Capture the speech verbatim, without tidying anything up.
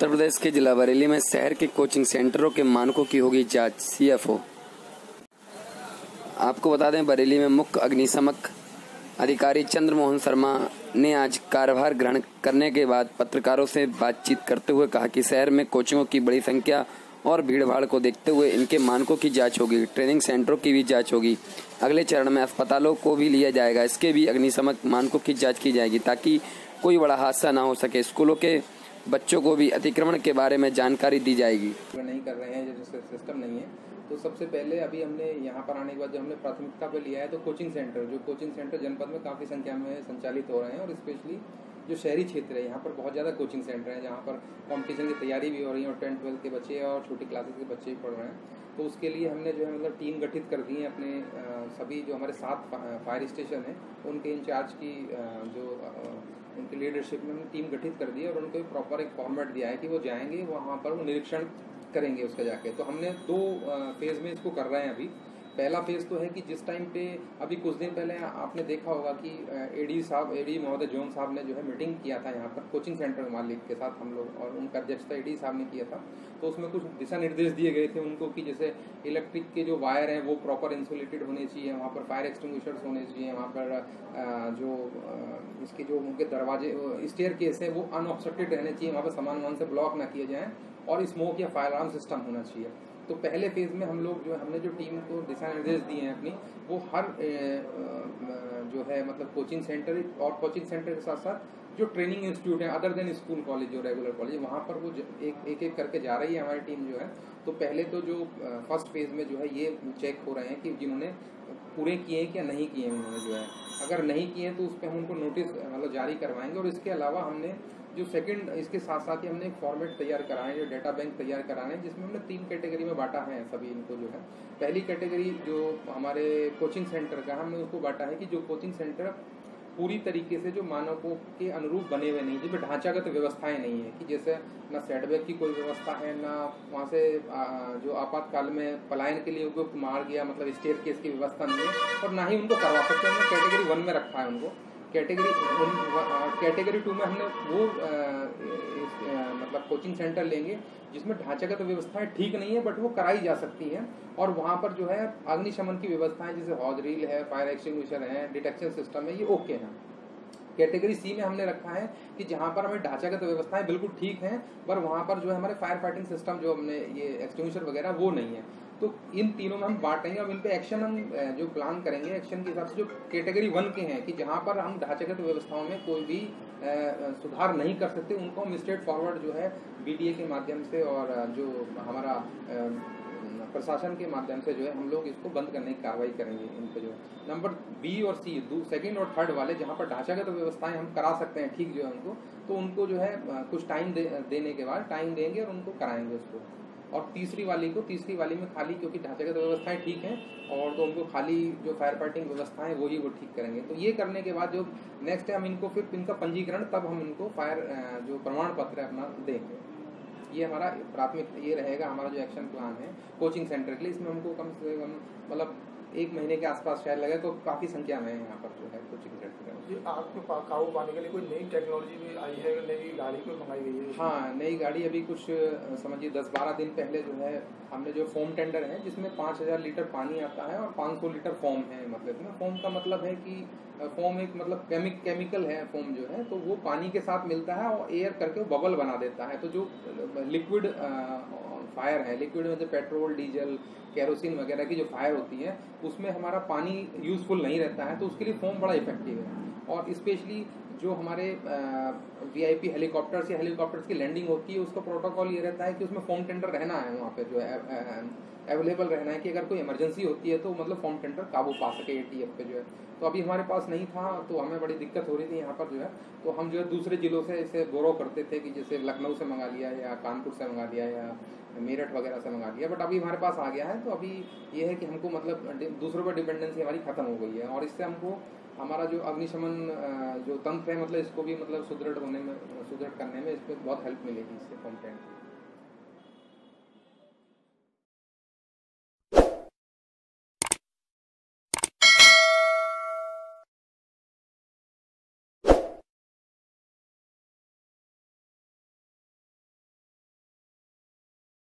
उत्तर प्रदेश के जिला बरेली में शहर के कोचिंग सेंटरों के मानकों की होगी जांच। सीएफओ। आपको बता दें, बरेली में मुख्य अग्निशमक अधिकारी चंद्रमोहन शर्मा ने आज कार्यभार ग्रहण करने के बाद पत्रकारों से बातचीत करते हुए कहा कि शहर में कोचिंगों की बड़ी संख्या और भीड़भाड़ को देखते हुए इनके मानकों की जांच होगी। ट्रेनिंग सेंटरों की भी जांच होगी। अगले चरण में अस्पतालों को भी लिया जाएगा। इसके भी अग्निशमक मानकों की जांच की जाएगी ताकि कोई बड़ा हादसा ना हो सके। स्कूलों के बच्चों को भी अतिक्रमण के बारे में जानकारी दी जाएगी। नहीं कर रहे हैं, जैसे सिस्टम नहीं है, तो सबसे पहले अभी हमने यहाँ पर आने के बाद जो हमने प्राथमिकता पे लिया है तो कोचिंग सेंटर, जो कोचिंग सेंटर जनपद में काफ़ी संख्या में संचालित हो रहे हैं और स्पेशली जो शहरी क्षेत्र है यहाँ पर बहुत ज़्यादा कोचिंग सेंटर हैं जहाँ पर कंपटीशन की तैयारी भी हो रही है और टेंथ ट्वेल्थ के बच्चे और छोटी क्लासेस के बच्चे भी पढ़ रहे हैं। तो उसके लिए हमने जो है मतलब टीम गठित कर दी है। अपने सभी जो हमारे सात फायर स्टेशन हैं उनके इंचार्ज की जो उनकी लीडरशिप में हमने टीम गठित कर दी है और उनको एक प्रॉपर एक फॉर्मेट दिया है कि वो जाएंगे वहाँ पर वो निरीक्षण करेंगे उसका जाके। तो हमने दो फेज़ में इसको कर रहे हैं अभी। पहला फेज़ तो है कि जिस टाइम पे अभी कुछ दिन पहले आपने देखा होगा कि एडी साहब एडी महोदय जोन साहब ने जो है मीटिंग किया था यहाँ पर कोचिंग सेंटर मालिक के साथ हम लोग, और उनका अध्यक्षता एडी साहब ने किया था। तो उसमें कुछ दिशा निर्देश दिए गए थे उनको कि जैसे इलेक्ट्रिक के जो वायर हैं वो प्रॉपर इंसुलेटेड होने चाहिए, वहाँ पर फायर एक्सटिंग्विशर्स होने चाहिए, वहाँ पर जो इसके जो उनके दरवाजे स्टेयर केस है वो अनऑब्स्ट्रक्टेड रहने चाहिए, वहाँ पर सामान वामान से ब्लॉक ना किए जाएँ और स्मोक या फायर अलार्म सिस्टम होना चाहिए। तो पहले फेज में हम लोग जो हमने जो टीम को दिशा निर्देश दिए हैं अपनी, वो हर जो है मतलब कोचिंग सेंटर और कोचिंग सेंटर के साथ साथ जो ट्रेनिंग इंस्टीट्यूट है अदर देन स्कूल कॉलेज जो रेगुलर कॉलेज वहाँ पर वो एक एक एक करके जा रही है हमारी टीम जो है। तो पहले तो जो फर्स्ट फेज में जो है ये चेक हो रहे हैं कि जिन्होंने पूरे किए हैं क्या नहीं किए हैं उन्होंने जो है, अगर नहीं किए हैं तो उस पर हम उनको नोटिस मतलब जारी करवाएंगे। और इसके अलावा हमने जो सेकंड इसके साथ साथ ही हमने एक फॉर्मेट तैयार करा है, जो डेटा बैंक तैयार कराना है, जिसमें हमने तीन कैटेगरी में बांटा है सभी इनको जो है। पहली कैटेगरी जो हमारे कोचिंग सेंटर का हमने उसको बांटा है कि जो कोचिंग सेंटर पूरी तरीके से जो मानकों के अनुरूप बने हुए नहीं, जिसमें ढांचागत व्यवस्थाएं नहीं है कि जैसे ना सेटबैक की कोई व्यवस्था है, ना वहाँ से जो आपातकाल में पलायन के लिए उपयुक्त मार्ग या मतलब स्टेयर केस की व्यवस्था नहीं है और ना ही उनको करवा सकते। हमने कैटेगरी वन में रखा है उनको। कैटेगरी कैटेगरी टू में हमने वो आ, आ, मतलब कोचिंग सेंटर लेंगे जिसमें ढांचागत व्यवस्थाएं ठीक नहीं है बट वो कराई जा सकती हैं और वहाँ पर जो है अग्निशमन की व्यवस्थाएं जैसे हॉज रील है, फायर एक्सटिंग्विशर है, डिटेक्शन सिस्टम है, ये ओके हैं। कैटेगरी सी में हमने रखा है कि जहाँ पर हमें ढांचागत व्यवस्थाएं बिल्कुल ठीक हैं पर वहाँ पर जो है हमारे फायर फाइटिंग सिस्टम जो हमने ये एक्सटिंग्विशर वगैरह वो नहीं है। तो इन तीनों में हम बांटेंगे और इन पे एक्शन हम जो प्लान करेंगे एक्शन के हिसाब से जो कैटेगरी वन के हैं कि जहाँ पर हम ढांचागत व्यवस्थाओं में कोई भी सुधार नहीं कर सकते उनको हम स्ट्रेट फॉरवर्ड जो है बीडीए के माध्यम से और जो हमारा प्रशासन के माध्यम से जो है हम लोग इसको बंद करने की कार्रवाई करेंगे। इन पे जो नंबर बी और सी सेकंड और थर्ड वाले जहाँ पर ढांचागत व्यवस्थाएं हम करा सकते हैं ठीक जो है उनको, तो उनको जो है कुछ टाइम दे, देने के बाद टाइम देंगे और उनको कराएंगे उसको। और तीसरी वाली को तीसरी वाली में खाली क्योंकि ढांचागत व्यवस्थाएं ठीक हैं और तो उनको खाली जो फायर फाइटिंग व्यवस्थाएं वही वो ठीक करेंगे। तो ये करने के बाद जो नेक्स्ट है हम इनको फिर इनका पंजीकरण तब हम इनको फायर जो प्रमाण पत्र है अपना देंगे। ये हमारा प्राथमिक ये रहेगा हमारा जो एक्शन प्लान है कोचिंग सेंटर के लिए। इसमें हमको कम से कम मतलब एक महीने के आसपास शायद लगे, तो काफ़ी संख्या में यहाँ पर जो है कोचिंग सेंटर है। आग पे काबू पाने के लिए कोई नई टेक्नोलॉजी भी आई है, नई गाड़ी कोई मंगाई गई है? हाँ, नई गाड़ी अभी कुछ समझिए दस बारह दिन पहले जो है हमने जो फोम टेंडर है जिसमें पाँच हज़ार लीटर पानी आता है और पाँच सौ लीटर फोम है। मतलब इसमें फोम का मतलब है कि फोम एक मतलब केमिक केमिकल है फोम जो है, तो वो पानी के साथ मिलता है और एयर करके वो बबल बना देता है। तो जो लिक्विड फायर है, लिक्विड में जो पेट्रोल डीजल केरोसिन वगैरह की जो फायर होती है उसमें हमारा पानी यूजफुल नहीं रहता है, तो उसके लिए फोम बड़ा इफेक्टिव है। और स्पेशली जो हमारे वीआईपी हेलीकॉप्टर्स या हेलीकॉप्टर्स की लैंडिंग होती है उसका प्रोटोकॉल ये रहता है कि उसमें फोम टेंडर रहना है, वहाँ पे जो है अवेलेबल रहना है कि अगर कोई इमरजेंसी होती है तो मतलब फोम टेंडर काबू पा सके एटीएफ पे जो है। तो अभी हमारे पास नहीं था तो हमें बड़ी दिक्कत हो रही थी यहाँ पर जो है, तो हम जो है दूसरे जिलों से इसे बोरो करते थे कि जैसे लखनऊ से मंगा लिया या कानपुर से मंगा लिया या मेरठ वगैरह से मंगा लिया। बट अभी हमारे पास आ गया है तो अभी ये है कि हमको मतलब दूसरों पर डिपेंडेंसी हमारी खत्म हो गई है और इससे हमको हमारा जो अग्निशमन जो तंत्र है मतलब इसको भी मतलब सुदृढ़ होने में सुदृढ़ करने में इस पर बहुत हेल्प मिलेगी इससे कंटेंट।